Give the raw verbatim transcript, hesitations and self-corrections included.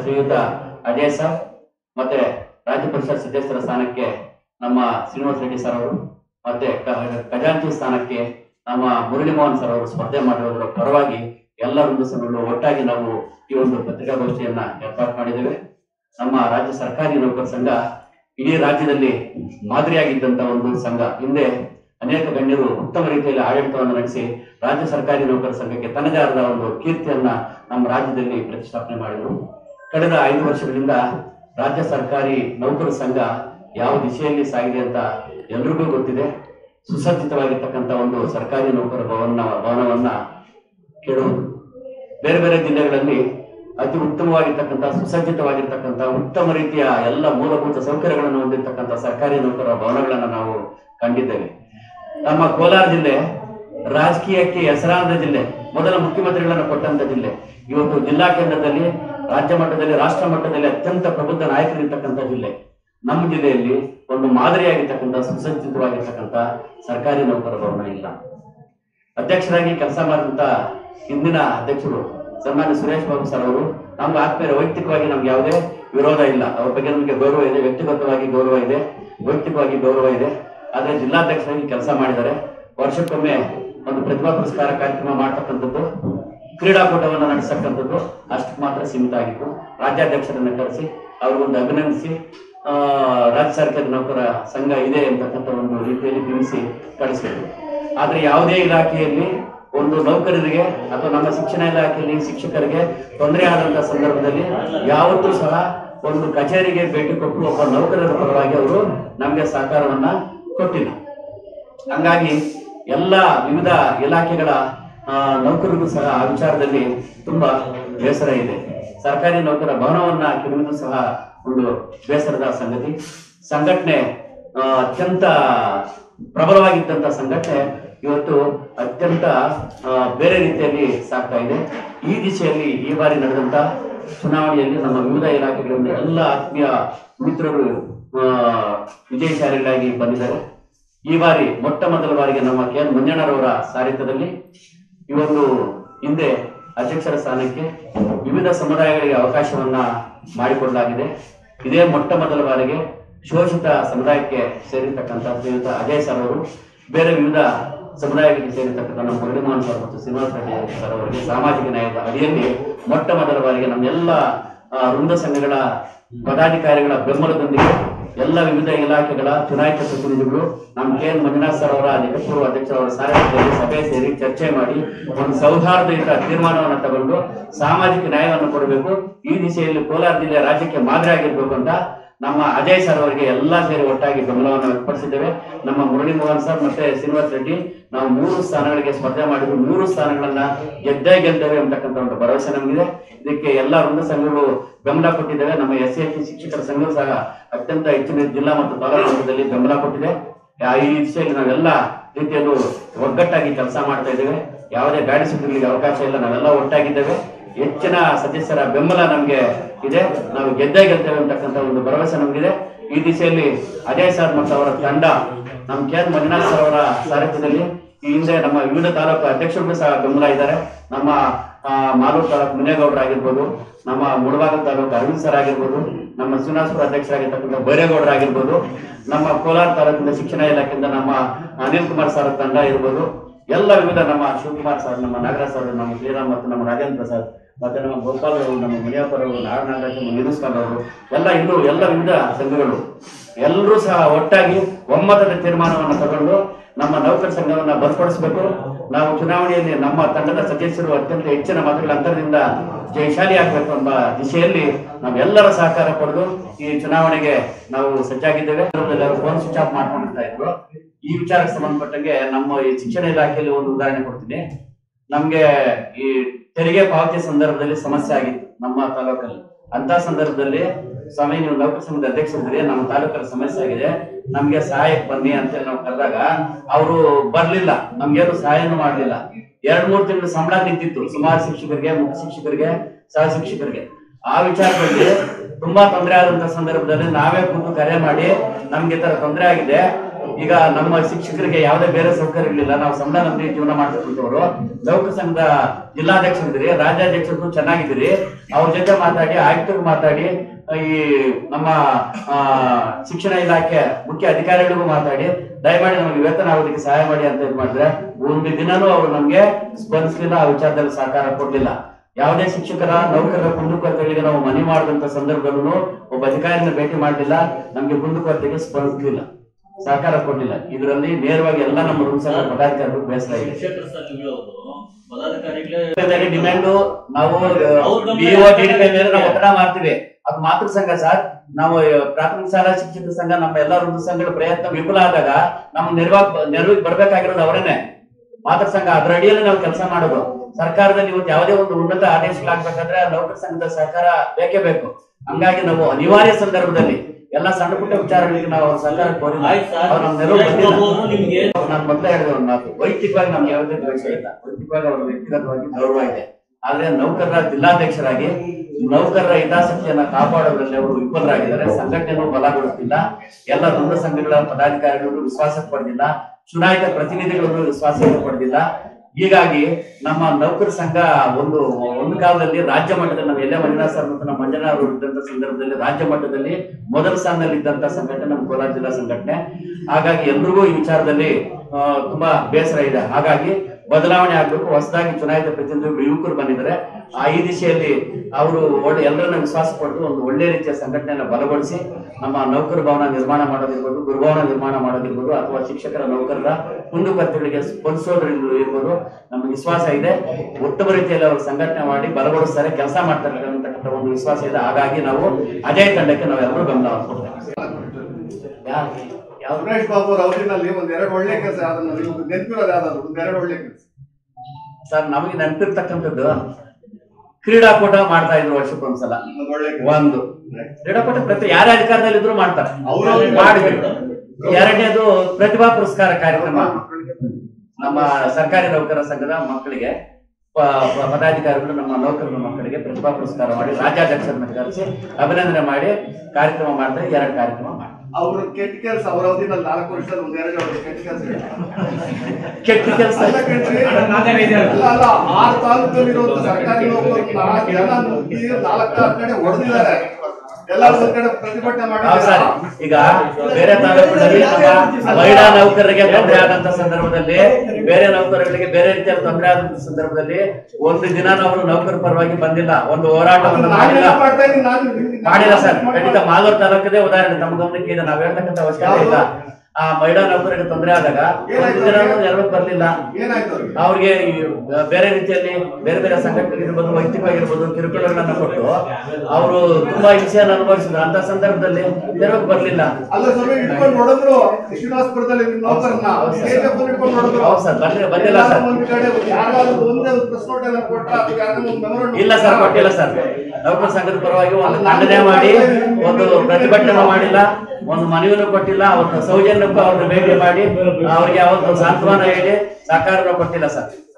ಶ್ರೀಯುತ ಅಜಯ್ ಸರ್ ಮತ್ತೆ ರಾಜ್ಯ ಪರಿಷತ್ ಸದಸ್ಯರ ಸ್ಥಾನಕ್ಕೆ ನಮ್ಮ ಶ್ರೀನಿವಾಸ ರೆಡ್ಡಿ ಸರ್ ಅವರು ಮತ್ತೆ ಖಜಾಂಚಿ ಸ್ಥಾನಕ್ಕೆ ನಮ್ಮ ಮುರಳಿ ಮೋಹನ್ ಸರ್ ಅವರು ಸ್ಪರ್ಧೆ ಮಾಡಿರೋದ್ರ ಪರವಾಗಿ ಎಲ್ಲ ವೃಂದಸಂಘಗಳು ಒಟ್ಟಾಗಿ ನಾವು ಈ ಒಂದು ಪತ್ರಿಕಾಗೋಷ್ಠಿಯನ್ನ ಏರ್ಪಾಡು ಮಾಡಿದ್ದೇವೆ. ನಮ್ಮ ರಾಜ್ಯ ಸರ್ಕಾರಿ ನೌಕರ ಸಂಘ ಇಡೀ ರಾಜ್ಯದಲ್ಲಿ ಮಾದರಿಯಾಗಿದ್ದಂತ ಒಂದು ಸಂಘ. ಹಿಂದೆ ಅನೇಕ ಗಣ್ಯರು ಉತ್ತಮ ರೀತಿಯಲ್ಲಿ ಆಡಳಿತವನ್ನು ನಡೆಸಿ ರಾಜ್ಯ ಸರ್ಕಾರಿ ನೌಕರ ಸಂಘಕ್ಕೆ ತನ್ನದೇ ಆದ ಒಂದು ಕೀರ್ತಿಯನ್ನ ನಮ್ಮ ರಾಜ್ಯದಲ್ಲಿ ಪ್ರತಿಷ್ಠಾಪನೆ ಮಾಡಿದರು. ಕಳೆದ ಐದು ವರ್ಷಗಳಿಂದ ರಾಜ್ಯ ಸರ್ಕಾರಿ ನೌಕರ ಸಂಘ ಯಾವ ದಿಶೆಯಲ್ಲಿ ಸಾಗಿದೆ ಅಂತ ಎಲ್ರಿಗೂ ಗೊತ್ತಿದೆ. ಸುಸಜ್ಜಿತವಾಗಿರ್ತಕ್ಕಂಥ ಒಂದು ಸರ್ಕಾರಿ ನೌಕರ ಭವನ ಭವನವನ್ನ ಕೇಳುವುದು, ಬೇರೆ ಬೇರೆ ಜಿಲ್ಲೆಗಳಲ್ಲಿ ಅತಿ ಉತ್ತಮವಾಗಿರ್ತಕ್ಕಂಥ ಸುಸಜ್ಜಿತವಾಗಿರ್ತಕ್ಕಂಥ ಉತ್ತಮ ರೀತಿಯ ಎಲ್ಲ ಮೂಲಭೂತ ಸೌಕರ್ಯಗಳನ್ನು ಹೊಂದಿರತಕ್ಕಂಥ ಸರ್ಕಾರಿ ನೌಕರ ಭವನಗಳನ್ನ ನಾವು ಕಂಡಿದ್ದೇವೆ. ನಮ್ಮ ಕೋಲಾರ ಜಿಲ್ಲೆ ರಾಜಕೀಯಕ್ಕೆ ಹೆಸರಾದ ಜಿಲ್ಲೆ, ಮೊದಲ ಮುಖ್ಯಮಂತ್ರಿಗಳನ್ನು ಕೊಟ್ಟಂತ ಜಿಲ್ಲೆ, ಇವತ್ತು ಜಿಲ್ಲಾ ಕೇಂದ್ರದಲ್ಲಿ ರಾಜ್ಯ ಮಟ್ಟದಲ್ಲಿ ರಾಷ್ಟ್ರ ಮಟ್ಟದಲ್ಲಿ ಅತ್ಯಂತ ಪ್ರಬುದ್ಧ ನಾಯಕರಿರ್ತಕ್ಕಂಥ ಜಿಲ್ಲೆ. ನಮ್ಮ ಜಿಲ್ಲೆಯಲ್ಲಿ ಒಂದು ಮಾದರಿಯಾಗಿರ್ತಕ್ಕಂಥ ಸುಸಜ್ಜಿತವಾಗಿರ್ತಕ್ಕಂಥ ಸರ್ಕಾರಿ ನೌಕರ ಭವನ ಇಲ್ಲ. ಅಧ್ಯಕ್ಷರಾಗಿ ಕೆಲಸ ಮಾಡಿದಂತ ಹಿಂದಿನ ಅಧ್ಯಕ್ಷರು ಸನ್ಮಾನ್ಯ ಸುರೇಶ್ ಬಾಬು ಸರ್ ಅವರು ನಮ್ಗೆ ಆತ್ಮೀಯ, ವೈಯಕ್ತಿಕವಾಗಿ ನಮ್ಗೆ ಯಾವುದೇ ವಿರೋಧ ಇಲ್ಲ, ಅವ್ರ ಬಗ್ಗೆ ನಮಗೆ ಗೌರವ ಇದೆ, ವ್ಯಕ್ತಿಗತವಾಗಿ ಗೌರವ ಇದೆ, ವೈಯಕ್ತಿಕವಾಗಿ ಗೌರವ ಇದೆ. ಆದ್ರೆ ಜಿಲ್ಲಾಧ್ಯಕ್ಷರಾಗಿ ಕೆಲಸ ಮಾಡಿದ್ದಾರೆ. ವರ್ಷಕ್ಕೊಮ್ಮೆ ಒಂದು ಪ್ರತಿಭಾ ಪುರಸ್ಕಾರ ಕಾರ್ಯಕ್ರಮ ಮಾಡ್ತಕ್ಕಂಥದ್ದು, ಕ್ರೀಡಾಕೂಟವನ್ನು ನಡೆಸತಕ್ಕಂಥದ್ದು ಅಷ್ಟಕ್ಕೆ ಮಾತ್ರ ಸೀಮಿತ ಆಗಿತ್ತು. ರಾಜ್ಯಾಧ್ಯಕ್ಷರನ್ನ ಕರೆಸಿ ಅವ್ರಿಗೊಂದು ಅಭಿನಂದಿಸಿ ಆ ರಾಜ್ಯ ಸರ್ಕಾರಿ ನೌಕರ ಸಂಘ ಇದೆ ಅಂತಕ್ಕಂಥ ಒಂದು ರೀತಿಯಲ್ಲಿ ತಿಳಿಸಿ ಕಳಿಸಿದ್ರು. ಆದ್ರೆ ಯಾವುದೇ ಇಲಾಖೆಯಲ್ಲಿ ಒಂದು ನೌಕರರಿಗೆ ಅಥವಾ ನಮ್ಮ ಶಿಕ್ಷಣ ಇಲಾಖೆಯಲ್ಲಿ ಶಿಕ್ಷಕರಿಗೆ ತೊಂದರೆ ಆದಂತಹ ಸಂದರ್ಭದಲ್ಲಿ ಯಾವತ್ತೂ ಸಹ ಒಂದು ಕಚೇರಿಗೆ ಭೇಟಿ ಕೊಟ್ಟು ಒಬ್ಬ ನೌಕರರ ಪರವಾಗಿ ಅವರು ನಮಗೆ ಸಹಕಾರವನ್ನ ಕೊಟ್ಟಿಲ್ಲ. ಹಂಗಾಗಿ ಎಲ್ಲ ವಿವಿಧ ಇಲಾಖೆಗಳ ನೌಕರರಿಗೂ ಸಹ ಆ ವಿಚಾರದಲ್ಲಿ ತುಂಬಾ ಬೇಸರ ಇದೆ. ಸರ್ಕಾರಿ ನೌಕರ ಭವನವನ್ನ ಕಿರುವುದು ಸಹ ಒಂದು ಬೇಸರದ ಸಂಗತಿ. ಸಂಘಟನೆ ಅತ್ಯಂತ ಪ್ರಬಲವಾಗಿದ್ದಂತ ಸಂಘಟನೆ ಇವತ್ತು ಅತ್ಯಂತ ಬೇರೆ ರೀತಿಯಲ್ಲಿ ಸಾಗ್ತಾ ಇದೆ. ಈ ದಿಶೆಯಲ್ಲಿ ಈ ಬಾರಿ ನಡೆದಂತ ಚುನಾವಣೆಯಲ್ಲಿ ನಮ್ಮ ವಿವಿಧ ಇಲಾಖೆಗಳಿಂದ ಎಲ್ಲ ಆತ್ಮೀಯ ಮಿತ್ರರು ವಿಜಯಶಾಲಿಗಳಾಗಿ ಬಂದಿದ್ದಾರೆ. ಈ ಬಾರಿ ಮೊಟ್ಟ ಮೊದಲ ಬಾರಿಗೆ ನಮ್ಮ ಕೆ ಎನ್ ಮಂಜಣ್ಣರವರ ಸಾರಥ್ಯದಲ್ಲಿ ಈ ಒಂದು ಹಿಂದೆ ಅಧ್ಯಕ್ಷರ ಸ್ಥಾನಕ್ಕೆ ವಿವಿಧ ಸಮುದಾಯಗಳಿಗೆ ಅವಕಾಶವನ್ನ ಮಾಡಿಕೊಡಲಾಗಿದೆ. ಇದೇ ಮೊಟ್ಟ ಮೊದಲ ಬಾರಿಗೆ ಶೋಷಿತ ಸಮುದಾಯಕ್ಕೆ ಸೇರಿರ್ತಕ್ಕಂಥ ಶ್ರೀಯುತ ಅಜಯ್ ಸರ್ ಅವರು, ಬೇರೆ ವಿವಿಧ ಸಮುದಾಯಗಳಿಗೆ ಸೇರಿರ್ತಕ್ಕಂಥ ನಮ್ಮ ಮುರಳಿ ಮೋಹನ್ ಸರ್ ಮತ್ತು ಶ್ರೀನಿವಾಸ ರೆಡ್ಡಿ ಸರ್ ಅವರಿಗೆ ಸಾಮಾಜಿಕ ನ್ಯಾಯದ ಅಡಿಯಲ್ಲಿ ಮೊಟ್ಟ ಮೊದಲ ಬಾರಿಗೆ ನಮ್ಮೆಲ್ಲ ವೃಂದ ಸಂಘಗಳ ಪದಾಧಿಕಾರಿಗಳ ಬೆಂಬಲದೊಂದಿಗೆ ಎಲ್ಲ ವಿವಿಧ ಇಲಾಖೆಗಳ ಚುನಾಯಿತ ಪ್ರತಿನಿಧಿಗಳು ನಮ್ಮ ಕೆ ಎನ್ ಮಂಜುನಾಥ್ ಸರ್ ಅವರ ನಿಕಟಪೂರ್ವ ಅಧ್ಯಕ್ಷರವರ ಸಾರಥ್ಯದಲ್ಲಿ ಸಭೆ ಸೇರಿ ಚರ್ಚೆ ಮಾಡಿ ಒಂದು ಸೌಹಾರ್ದಯುತ ತೀರ್ಮಾನವನ್ನು ತಗೊಂಡು ಸಾಮಾಜಿಕ ನ್ಯಾಯವನ್ನು ಕೊಡಬೇಕು, ಈ ದಿಶೆಯಲ್ಲಿ ಕೋಲಾರ ಜಿಲ್ಲೆ ರಾಜ್ಯಕ್ಕೆ ಮಾದರಿ ಆಗಿರ್ಬೇಕು ಅಂತ ನಮ್ಮ ಅಜಯ್ ಸರ್ ಅವರಿಗೆ ಎಲ್ಲಾ ಸೇರಿ ಒಟ್ಟಾಗಿ ಬೆಂಬಲವನ್ನು ವ್ಯಕ್ತಪಡಿಸಿದ್ದೇವೆ. ನಮ್ಮ ಮುರಳಿ ಮೋಹನ್ ಸರ್ ಮತ್ತೆ ಶ್ರೀನಿವಾಸ ರೆಡ್ಡಿ ನಾವು ಮೂರು ಸ್ಥಾನಗಳಿಗೆ ಸ್ಪರ್ಧೆ ಮಾಡಿದ್ರು, ಮೂರು ಸ್ಥಾನಗಳನ್ನ ಗೆದ್ದೇ ಗೆಲ್ತೇವೆ ಅಂತಕ್ಕಂಥ ಒಂದು ಭರವಸೆ ನಮಗಿದೆ. ಇದಕ್ಕೆ ಎಲ್ಲ ವೃಂದ ಸಂಘಗಳು ಬೆಂಬಲ ಕೊಟ್ಟಿದ್ದೇವೆ. ನಮ್ಮ ಎಸ್ ಸಿ ಎಸ್ ಟಿ ಶಿಕ್ಷಕರ ಸಂಘ ಸಹ ಅತ್ಯಂತ ಹೆಚ್ಚಿನ ಜಿಲ್ಲಾ ಮತ್ತು ತಾಲೂಕು ಮಟ್ಟದಲ್ಲಿ ಬೆಂಬಲ ಕೊಟ್ಟಿದೆ. ಈ ದಿಶೆಯಲ್ಲಿ ನಾವೆಲ್ಲ ರೀತಿಯಲ್ಲೂ ಒಗ್ಗಟ್ಟಾಗಿ ಕೆಲಸ ಮಾಡ್ತಾ ಇದ್ದೇವೆ. ಯಾವುದೇ ಗಾಡಿ ಸುದ್ದಿಗಳಿಗೆ ಅವಕಾಶ ಇಲ್ಲ, ನಾವೆಲ್ಲ ಒಟ್ಟಾಗಿದ್ದೇವೆ. ಹೆಚ್ಚಿನ ಸದಸ್ಯರ ಬೆಂಬಲ ನಮ್ಗೆ ಇದೆ, ನಾವು ಗೆದ್ದೇ ಗೆಲ್ತೇವೆ ಅಂತಕ್ಕಂಥ ಒಂದು ಭರವಸೆ ನಮಗಿದೆ. ಈ ದಿಶೆಯಲ್ಲಿ ಅಜಯ್ ಸರ್ ಮತ್ತು ಅವರ ತಂಡ ನಮ್ಮ ಕೆ ಎನ್ ಮಂಜುನಾಥ್ ಸರ್ ಅವರ ಸಾರಥ್ಯದಲ್ಲಿ ಈ ಹಿಂದೆ ನಮ್ಮ ವಿವಿಧ ತಾಲೂಕು ಅಧ್ಯಕ್ಷರು ಸಹ ಬೆಂಬಲ ಇದ್ದಾರೆ. ನಮ್ಮ ಮಾಲೂರು ತಾಲೂಕು ಮುನೇಗೌಡರು ಆಗಿರ್ಬೋದು, ನಮ್ಮ ಮುಳಬಾಗಿಲು ತಾಲೂಕು ಅರವಿಂದ್ ಸರ್ ಆಗಿರ್ಬೋದು, ನಮ್ಮ ಶ್ರೀನಿವಾಸಪುರ ಅಧ್ಯಕ್ಷರಾಗಿರ್ತಕ್ಕಂಥ ಬೈರೇಗೌಡರು ಆಗಿರ್ಬೋದು, ನಮ್ಮ ಕೋಲಾರ ತಾಲೂಕಿನ ಶಿಕ್ಷಣ ಇಲಾಖೆಯಿಂದ ನಮ್ಮ ಅನಿಲ್ ಕುಮಾರ್ ಸರ್ ತಂಡ ಇರ್ಬೋದು, ಎಲ್ಲ ವಿವಿಧ ನಮ್ಮ ಶಿವಕುಮಾರ್ ಸರ್, ನಮ್ಮ ನಾಗರಾಜ್ ಸರ್, ನಮ್ಮ ಶ್ರೀರಾಮ್ ಮತ್ತು ನಮ್ಮ ರಾಜೇಂದ್ರ ಪ್ರಸಾದ್, ಮತ್ತೆ ನಮ್ಮ ಗೋಪಾಲ್ ಅವರು, ನಮ್ಮ ಮುನಿಯಪ್ಪರ್ ಅವರು, ನಾಗನಾಗರಾಜ್, ನಮ್ಮ ನಿರುಸ್ಕಾಲ್ ಅವರು, ಎಲ್ಲ ಇನ್ನು ಎಲ್ಲ ವಿವಿಧ ಸಂಘಗಳು ಎಲ್ಲರೂ ಸಹ ಒಟ್ಟಾಗಿ ಒಮ್ಮತದ ತೀರ್ಮಾನವನ್ನು ತಗೊಂಡು ನಮ್ಮ ನೌಕರ ಸಂಘವನ್ನ ಬಲಪಡಿಸಬೇಕು. ನಾವು ಚುನಾವಣೆಯಲ್ಲಿ ನಮ್ಮ ತಂಡದ ಸದಸ್ಯರು ಅತ್ಯಂತ ಹೆಚ್ಚಿನ ಮತಗಳ ಅಂತರದಿಂದ ಜಯಶಾಲಿ ಆಗಬೇಕು ಎಂಬ ದಿಶೆಯಲ್ಲಿ ನಾವೆಲ್ಲರ ಸಹಕಾರ ಪಡೆದು ಈ ಚುನಾವಣೆಗೆ ನಾವು ಸಜ್ಜಾಗಿದ್ದೇವೆ. ಫೋನ್ ಸ್ವಿಚ್ ಆಫ್ ಮಾಡ್ಕೊಂಡಿರ್ತಾ ಇದ್ರು. ಈ ವಿಚಾರಕ್ಕೆ ಸಂಬಂಧಪಟ್ಟಂಗೆ ನಮ್ಮ ಈ ಶಿಕ್ಷಣ ಇಲಾಖೆಯಲ್ಲಿ ಒಂದು ಉದಾಹರಣೆ ಕೊಡ್ತೀನಿ. ನಮ್ಗೆ ಈ ತೆರಿಗೆ ಪಾವತಿ ಸಂದರ್ಭದಲ್ಲಿ ಸಮಸ್ಯೆ ಆಗಿತ್ತು ನಮ್ಮ ತಾಲೂಕಲ್ಲಿ. ಅಂತ ಸಂದರ್ಭದಲ್ಲಿ ಸ್ವಾಮಿ ನೀವು ನೌಕರ ಸಂಘದ ಅಧ್ಯಕ್ಷರಿದ್ರೆ ನಮ್ಮ ತಾಲೂಕಲ್ಲಿ ಸಮಸ್ಯೆ ಆಗಿದೆ, ನಮ್ಗೆ ಸಹಾಯಕ್ಕೆ ಬನ್ನಿ ಅಂತೇಳಿ ನಾವು ಕರೆದಾಗ ಅವರು ಬರ್ಲಿಲ್ಲ, ನಮ್ಗೇನು ಸಹಾಯನೂ ಮಾಡ್ಲಿಲ್ಲ. ಎರಡ್ ಮೂರು ತಿಂಗಳು ಸಂಬಳ ನಿಂತಿತ್ತು ಸುಮಾರು ಶಿಕ್ಷಕರಿಗೆ, ಮುಖ್ಯ ಶಿಕ್ಷಕರಿಗೆ, ಸಹ ಶಿಕ್ಷಕರಿಗೆ. ಆ ವಿಚಾರದಲ್ಲಿ ತುಂಬಾ ತೊಂದರೆ ಆದಂತ ಸಂದರ್ಭದಲ್ಲಿ ನಾವೇ ಕೂತು ಕರೆ ಮಾಡಿ ನಮ್ಗೆ ಈ ತರ ತೊಂದರೆ ಆಗಿದೆ, ಈಗ ನಮ್ಮ ಶಿಕ್ಷಕರಿಗೆ ಯಾವುದೇ ಬೇರೆ ಸೌಕರ್ಯಗಳಿಲ್ಲ, ನಾವು ಸಂಬಳ ನಂಬಿ ಜೀವನ ಮಾಡ್ತಕ್ಕಂಥವ್ರು. ನೌಕರ ಸಂಘದ ಜಿಲ್ಲಾಧ್ಯಕ್ಷರಿದ್ದೀರಿ, ರಾಜ್ಯಾಧ್ಯಕ್ಷರು ಚೆನ್ನಾಗಿದ್ದೀರಿ, ಅವ್ರ ಜೊತೆ ಮಾತಾಡಿ, ಆಯುಕ್ತರು ಮಾತಾಡಿ, ಈ ನಮ್ಮ ಆ ಶಿಕ್ಷಣ ಇಲಾಖೆ ಮುಖ್ಯ ಅಧಿಕಾರಿಗಳಿಗೂ ಮಾತಾಡಿ ದಯಮಾಡಿ ನಮಗೆ ವೇತನ ಆಗೋದಕ್ಕೆ ಸಹಾಯ ಮಾಡಿ ಅಂತ ಇದು ಮಾಡಿದ್ರೆ ಒಂದು ದಿನನೂ ಅವರು ನಮ್ಗೆ ಸ್ಪಂದಿಸಲಿಲ್ಲ, ಆ ವಿಚಾರದಲ್ಲಿ ಸಹಕಾರ ಕೊಡ್ಲಿಲ್ಲ. ಯಾವುದೇ ಶಿಕ್ಷಕರ ನೌಕರರ ಕುಂದುಕೊರತೆಗಳಿಗೆ ನಾವು ಮನವಿ ಮಾಡಿದಂತ ಸಂದರ್ಭದಲ್ಲೂ ಒಬ್ಬ ಅಧಿಕಾರಿನ ಭೇಟಿ ಮಾಡಲಿಲ್ಲ, ನಮ್ಗೆ ಕುಂದುಕೊರತೆಗೆ ಸ್ಪಂದಿಸಲಿಲ್ಲ, ಸಹಕಾರ ಕೊಡ್ಲಿಲ್ಲ. ಇದರಲ್ಲಿ ನೇರವಾಗಿ ಎಲ್ಲ ನಮ್ಮ ಋಣಸಂಘ ಪದಾಧಿಕಾರಿಗಳು ಬೇಸರ ಇದೆ. ಡಿಮ್ಯಾಂಡು ನಾವು ಒತ್ತಡ ಮಾಡ್ತೀವಿ, ಅದು ಮಾತೃ ಸಂಘ ಸರ್. ನಾವು ಪ್ರಾಥಮಿಕ ಶಾಲಾ ಶಿಕ್ಷಕರ ಸಂಘ, ನಮ್ಮ ಎಲ್ಲಾ ವೃದ್ಧ ಸಂಘಗಳ ಪ್ರಯತ್ನ ವಿಫಲ ಆದಾಗ ನಮ್ಮ ನೆರವಾಗ ನೆರವಿಗೆ ಬರ್ಬೇಕಾಗಿರೋದು ಅವರೇನೆ, ಮಾತೃ ಸಂಘ. ಅದರ ಅಡಿಯಲ್ಲಿ ನಾವು ಕೆಲಸ ಮಾಡೋದು. ಸರ್ಕಾರದಲ್ಲಿ ಇವತ್ತು ಯಾವುದೇ ಒಂದು ಉನ್ನತ ಆದೇಶಗಳಾಗಬೇಕಾದ್ರೆ ನೌಕರ ಸಂಘದ ಸಹಕಾರ ಬೇಕೇ ಬೇಕು. ಹಂಗಾಗಿ ನಾವು ಅನಿವಾರ್ಯ ಸಂದರ್ಭದಲ್ಲಿ ಎಲ್ಲ ಸಣ್ಣ ಪುಟ್ಟ ವಿಚಾರಗಳಿಗೆ ನಾವು ಸರ್ಕಾರ ಕೋರಿಲ್ಲ, ನಮ್ಮ ನೆರವು ಬಂದಿಲ್ಲ. ನಾನು ಮೊದಲೇ ಹೇಳಿದ ಒಂದು ಮಾತು, ವೈಯಕ್ತಿಕವಾಗಿ ನಮ್ಗೆ ಯಾವುದೇ ದ್ವೇಷ ಇಲ್ಲ, ವೈಯಕ್ತಿಕವಾಗಿ ಅವರ ವ್ಯಕ್ತಿಗತವಾಗಿ ಗೌರವ ಇದೆ. ಆದ್ರೆ ನೌಕರರ ಜಿಲ್ಲಾಧ್ಯಕ್ಷರಾಗಿ ನೌಕರರ ಹಿತಾಸಕ್ತಿಯನ್ನ ಕಾಪಾಡೋದ್ರಲ್ಲಿ ಅವರು ವಿಫಲರಾಗಿದ್ದಾರೆ. ಸಂಘಟನೆಯನ್ನು ಬಲಗೊಳಿಸ್ತಿಲ್ಲ, ಎಲ್ಲ ವೃಂದ ಸಂಘಗಳ ಪದಾಧಿಕಾರಿಗಳು ವಿಶ್ವಾಸಕ್ಕೆ ಪಡೆದಿಲ್ಲ, ಚುನಾಯಿತ ಪ್ರತಿನಿಧಿಗಳನ್ನು ವಿಶ್ವಾಸಕ್ಕೆ ಪಡೆದಿಲ್ಲ. ಹೀಗಾಗಿ ನಮ್ಮ ನೌಕರ ಸಂಘ ಒಂದು ಒಂದು ಕಾಲದಲ್ಲಿ ರಾಜ್ಯ ಮಟ್ಟದಲ್ಲಿ ನಮ್ಮ ಎಲ್ಲೇ ಮಂಜುನಾಥ್ ಸರ್ ಮತ್ತು ನಮ್ಮ ಮಂಜುನಾಥ್ ಅವರು ಇದ್ದಂತ ಸಂದರ್ಭದಲ್ಲಿ ರಾಜ್ಯ ಮಟ್ಟದಲ್ಲಿ ಮೊದಲ ಸ್ಥಾನದಲ್ಲಿ ಇದ್ದಂತ ಸಂಘಟನೆ ನಮ್ಮ ಕೋಲಾರ ಜಿಲ್ಲಾ ಸಂಘಟನೆ. ಹಾಗಾಗಿ ಎಲ್ರಿಗೂ ಈ ವಿಚಾರದಲ್ಲಿ ಅಹ್ ತುಂಬಾ ಬೇಸರ ಇದೆ. ಹಾಗಾಗಿ ಬದಲಾವಣೆ ಆಗ್ಬೇಕು. ಹೊಸದಾಗಿ ಚುನಾಯಿತ ಪ್ರತಿನಿಧಿಗಳು ಯುವಕರು ಬಂದಿದ್ದಾರೆ. ಆ ಈ ದಿಶೆಯಲ್ಲಿ ಅವರು ಒಳ್ಳೆ ಎಲ್ಲರನ್ನ ವಿಶ್ವಾಸ ಪಡೆದು ಒಂದು ಒಳ್ಳೆ ರೀತಿಯ ಸಂಘಟನೆಯನ್ನು ಬಲಗೊಳಿಸಿ ನಮ್ಮ ನೌಕರ ಭವನ ನಿರ್ಮಾಣ ಮಾಡೋದಿರ್ಬೋದು, ಗುರುಭವನ ನಿರ್ಮಾಣ ಮಾಡೋದಿರ್ಬೋದು, ಅಥವಾ ಶಿಕ್ಷಕರ ನೌಕರರ ಕುಂದುಕೊರತೆಗಳಿಗೆ ಸ್ಪಂದಿಸೋದ್ರಿಂದ ಇರ್ಬೋದು, ನಮ್ಗೆ ವಿಶ್ವಾಸ ಇದೆ. ಉತ್ತಮ ರೀತಿಯಲ್ಲಿ ಅವರು ಸಂಘಟನೆ ಮಾಡಿ ಬಲಗೊಳಿಸ್ತಾರೆ, ಕೆಲಸ ಮಾಡ್ತಾರೆ ಅಂತಕ್ಕಂಥ ಒಂದು ವಿಶ್ವಾಸ ಇದೆ. ಹಾಗಾಗಿ ನಾವು ಅದೇ ತಂಡಕ್ಕೆ ನಾವೆಲ್ಲರೂ ಗಮನ ಕೊಡ್ತೇವೆ. ಸುರೇಶ್ ಬಾಬು ಅವರ ಅವಧಿನಲ್ಲಿ ಒಂದ್ ಎರಡು ಒಳ್ಳೆ ಕೆಲಸ ನೆನಪಿರೋದು ಯಾವ್ದಾದ್ರು ಒಂದ್ ಎರಡು ಒಳ್ಳೆ ಕೆಲಸ ಸರ್? ನಮಗೆ ನೆನಪಿರ್ತಕ್ಕಂಥದ್ದು ಕ್ರೀಡಾಕೂಟ ಮಾಡ್ತಾ ಇದ್ರು ವರ್ಷಕ್ಕೊಂದ್ಸಲ. ಒಂದು ಕ್ರೀಡಾಕೂಟ ಪ್ರತಿ ಯಾರೇ ಅಧಿಕಾರದಲ್ಲಿ ಇದ್ರು ಮಾಡ್ತಾರೆ, ಮಾಡಿದ್ರು. ಎರಡನೇದು ಪ್ರತಿಭಾ ಪುರಸ್ಕಾರ ಕಾರ್ಯಕ್ರಮ ನಮ್ಮ ಸರ್ಕಾರಿ ನೌಕರರ ಸಂಘದ ಮಕ್ಕಳಿಗೆ, ಪದಾಧಿಕಾರಿಗಳು ನಮ್ಮ ನೌಕರರ ಮಕ್ಕಳಿಗೆ ಪ್ರತಿಭಾ ಪುರಸ್ಕಾರ ಮಾಡಿ ರಾಜ್ಯಾಧ್ಯಕ್ಷರನ್ನ ಕರೆಸಿ ಅಭಿನಂದನೆ ಮಾಡಿ ಕಾರ್ಯಕ್ರಮ ಮಾಡ್ತಾರೆ. ಎರಡು ಕಾರ್ಯಕ್ರಮ ಮಾಡಿ ಅವ್ರ ಕೆಟ್ಟ ಕೆಲಸ ಅವ್ರ ಅವಧಿನಲ್ಲಿ ನಾಲ್ಕು ವರ್ಷದಲ್ಲಿ ಒಂದ್ ಎರಡು ಕೆಟ್ಟ ಕೆಲಸ ಕೆಟ್ಟ ಕೆಲಸ ಅಲ್ಲ ಅಲ್ಲ ಆರು ತಾಲೂಕಲ್ಲಿರುವಂತ ಸರ್ಕಾರಿ ನೌಕರರು ನಾಲ್ಕು ಜನ ನುಗ್ಗಿ ನಾಲ್ಕಾರು ಕಡೆ ಹೊಡೆದಿದ್ದಾರೆ. ಎಲ್ಲರೂ ಒಂದ್ ಕಡೆ ಪ್ರತಿಭಟನೆ ಮಾಡಿದ್ದಾರೆ. ಈಗ ಬೇರೆ ತಾಲೂಕಿನಲ್ಲಿ ಮಹಿಳಾ ನೌಕರರಿಗೆ ತೊಂದರೆ ಆದಂತ ಸಂದರ್ಭದಲ್ಲಿ, ಬೇರೆ ನೌಕರರಿಗೆ ಬೇರೆ ರೀತಿಯಲ್ಲಿ ತೊಂದರೆ ಆದಂತ ಸಂದರ್ಭದಲ್ಲಿ ಒಂದು ದಿನ ನಾವು ನೌಕರ ಪರವಾಗಿ ಬಂದಿಲ್ಲ, ಒಂದು ಹೋರಾಟವನ್ನು ಮಾಡಿಲ್ಲ ಮಾಡಿಲ್ಲ ಸರ್. ಖಂಡಿತ ಮಾಲೂರು ತಾಲೂಕದೇ ಉದಾಹರಣೆ ತಮ್ಮ ಗಮನಕ್ಕೆ ಇದೆ, ನಾವ್ ಹೇಳ್ತಕ್ಕಂಥ ಅವಶ್ಯಕತೆ ಇಲ್ಲ. ಆ ಮಹಿಳಾ ನೌಕರರಿಗೆ ತೊಂದರೆ ಆದಾಗ ಒಂದು ದಿನ ನೆರವಿಗೆ ಬರ್ಲಿಲ್ಲ. ಅವ್ರಿಗೆ ಬೇರೆ ರೀತಿಯಲ್ಲಿ ಬೇರೆ ಬೇರೆ ಸಂಘಟನೆಗಳಿರ್ಬೋದು, ವೈಯಕ್ತಿಕವಾಗಿರ್ಬೋದು ಕಿರುಕುಳಗಳನ್ನ ಕೊಟ್ಟು ಅವರು ತುಂಬಾ ಹಿಂಸೆಯನ್ನು ಅನುಭವಿಸಿದ್ರು. ಅಂತ ಸಂದರ್ಭದಲ್ಲಿ ನೆರವಿಗೆ ಬರ್ಲಿಲ್ಲ. ಹೌದು ಸರ್, ಬಂದಿಲ್ಲ ಸರ್. ಇಲ್ಲ ಸರ್, ಕೊಟ್ಟಿಲ್ಲ ಸರ್. ನೌಕರ ಸಂಘದ ಪರವಾಗಿ ಒಂದು ಖಂಡನೆ ಮಾಡಿ ಒಂದು ಪ್ರತಿಭಟನೆ ಮಾಡಿಲ್ಲ, ಒಂದು ಮನವಿಯನ್ನು ಕೊಟ್ಟಿಲ್ಲ, ಅವ್ರ ಸೌಜನ್ಯಕ್ಕೂ ಅವ್ರನ್ನ ಭೇಟಿ ಮಾಡಿ ಅವ್ರಿಗೆ ಯಾವತ್ತು ಸಾಂತ್ವನ ಹೇಳಿ ಸಹಕಾರ ಕೊಟ್ಟಿಲ್ಲ ಸರ್.